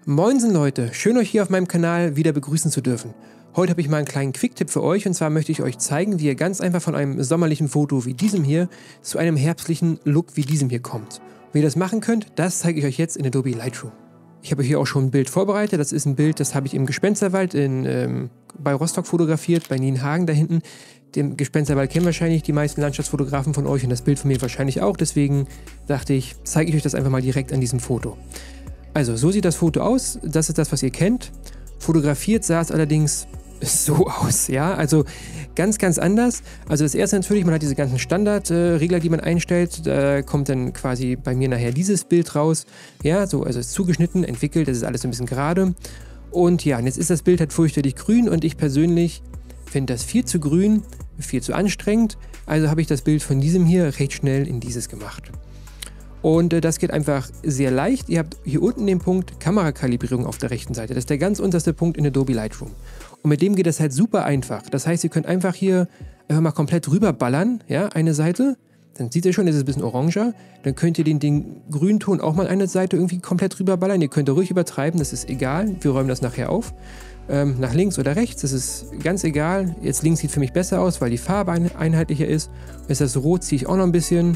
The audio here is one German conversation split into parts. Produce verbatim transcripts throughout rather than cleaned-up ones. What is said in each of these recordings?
Moinsen Leute, schön euch hier auf meinem Kanal wieder begrüßen zu dürfen. Heute habe ich mal einen kleinen Quick-Tipp für euch und zwar möchte ich euch zeigen, wie ihr ganz einfach von einem sommerlichen Foto wie diesem hier zu einem herbstlichen Look wie diesem hier kommt. Wie ihr das machen könnt, das zeige ich euch jetzt in Adobe Lightroom. Ich habe hier auch schon ein Bild vorbereitet, das ist ein Bild, das habe ich im Gespensterwald in, ähm, bei Rostock fotografiert, bei Nienhagen da hinten. Den Gespensterwald kennen wahrscheinlich die meisten Landschaftsfotografen von euch und das Bild von mir wahrscheinlich auch, deswegen dachte ich, zeige ich euch das einfach mal direkt an diesem Foto. Also, so sieht das Foto aus, das ist das, was ihr kennt. Fotografiert sah es allerdings so aus, ja, also ganz, ganz anders. Also das erste natürlich, man hat diese ganzen Standardregler, äh, die man einstellt, da kommt dann quasi bei mir nachher dieses Bild raus, ja, so, also es ist zugeschnitten, entwickelt, das ist alles ein bisschen gerade. Und ja, und jetzt ist das Bild halt fürchterlich grün und ich persönlich finde das viel zu grün, viel zu anstrengend, also habe ich das Bild von diesem hier recht schnell in dieses gemacht. Und äh, das geht einfach sehr leicht. Ihr habt hier unten den Punkt Kamerakalibrierung auf der rechten Seite. Das ist der ganz unterste Punkt in Adobe Lightroom. Und mit dem geht das halt super einfach. Das heißt, ihr könnt einfach hier einfach mal komplett rüberballern, ja, eine Seite. Dann seht ihr schon, es ist ein bisschen oranger. Dann könnt ihr den, den Grünton auch mal eine Seite irgendwie komplett rüberballern. Ihr könnt da ruhig übertreiben, das ist egal. Wir räumen das nachher auf. Ähm, nach links oder rechts, das ist ganz egal. Jetzt links sieht für mich besser aus, weil die Farbe ein einheitlicher ist. Ist das Rot, ziehe ich auch noch ein bisschen.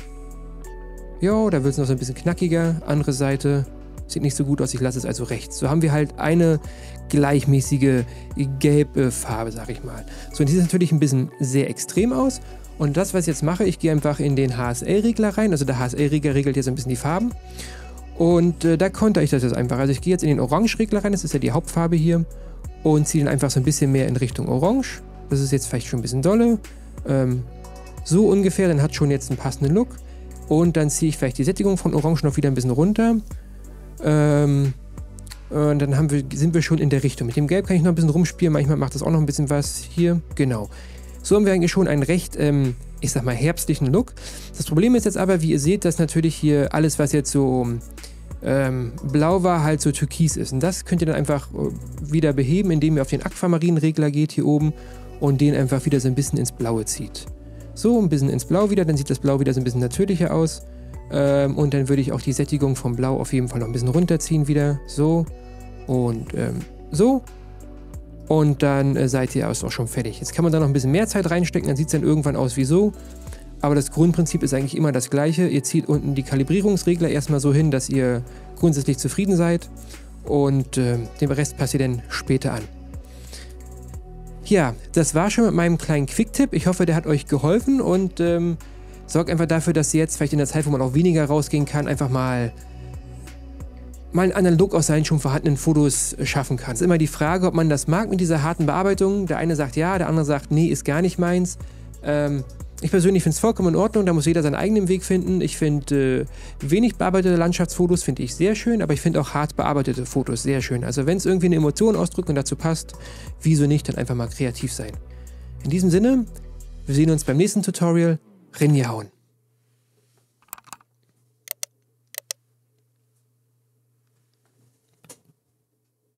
Jo, da wird es noch so ein bisschen knackiger. Andere Seite sieht nicht so gut aus, ich lasse es also rechts. So haben wir halt eine gleichmäßige gelbe Farbe, sag ich mal. So, und die sieht natürlich ein bisschen sehr extrem aus. Und das, was ich jetzt mache, ich gehe einfach in den H S L-Regler rein. Also der H S L-Regler regelt jetzt ein bisschen die Farben. Und äh, da konnte ich das jetzt einfach. Also ich gehe jetzt in den Orange-Regler rein, das ist ja die Hauptfarbe hier. Und ziehe dann einfach so ein bisschen mehr in Richtung Orange. Das ist jetzt vielleicht schon ein bisschen dolle. Ähm, so ungefähr, dann hat schon jetzt einen passenden Look. Und dann ziehe ich vielleicht die Sättigung von Orange noch wieder ein bisschen runter. Ähm, und dann haben wir, sind wir schon in der Richtung. Mit dem Gelb kann ich noch ein bisschen rumspielen. Manchmal macht das auch noch ein bisschen was hier. Genau. So haben wir eigentlich schon einen recht, ähm, ich sag mal, herbstlichen Look. Das Problem ist jetzt aber, wie ihr seht, dass natürlich hier alles, was jetzt so ähm, blau war, halt so türkis ist. Und das könnt ihr dann einfach wieder beheben, indem ihr auf den Aquamarin-Regler geht hier oben und den einfach wieder so ein bisschen ins Blaue zieht. So, ein bisschen ins Blau wieder, dann sieht das Blau wieder so ein bisschen natürlicher aus. Ähm, und dann würde ich auch die Sättigung vom Blau auf jeden Fall noch ein bisschen runterziehen wieder. So und ähm, so. Und dann äh, seid ihr auch schon fertig. Jetzt kann man da noch ein bisschen mehr Zeit reinstecken, dann sieht es dann irgendwann aus wie so. Aber das Grundprinzip ist eigentlich immer das gleiche. Ihr zieht unten die Kalibrierungsregler erstmal so hin, dass ihr grundsätzlich zufrieden seid. Und äh, den Rest passt ihr dann später an. Ja, das war schon mit meinem kleinen Quick-Tipp. Ich hoffe, der hat euch geholfen und ähm, sorgt einfach dafür, dass ihr jetzt vielleicht in der Zeit, wo man auch weniger rausgehen kann, einfach mal, mal einen anderen Look aus seinen schon vorhandenen Fotos schaffen kann. Es ist immer die Frage, ob man das mag mit dieser harten Bearbeitung. Der eine sagt ja, der andere sagt, nee, ist gar nicht meins. Ähm, ich persönlich finde es vollkommen in Ordnung, da muss jeder seinen eigenen Weg finden. Ich finde äh, wenig bearbeitete Landschaftsfotos finde ich sehr schön, aber ich finde auch hart bearbeitete Fotos sehr schön. Also wenn es irgendwie eine Emotion ausdrückt und dazu passt, wieso nicht, dann einfach mal kreativ sein. In diesem Sinne, wir sehen uns beim nächsten Tutorial. Rinjahauen!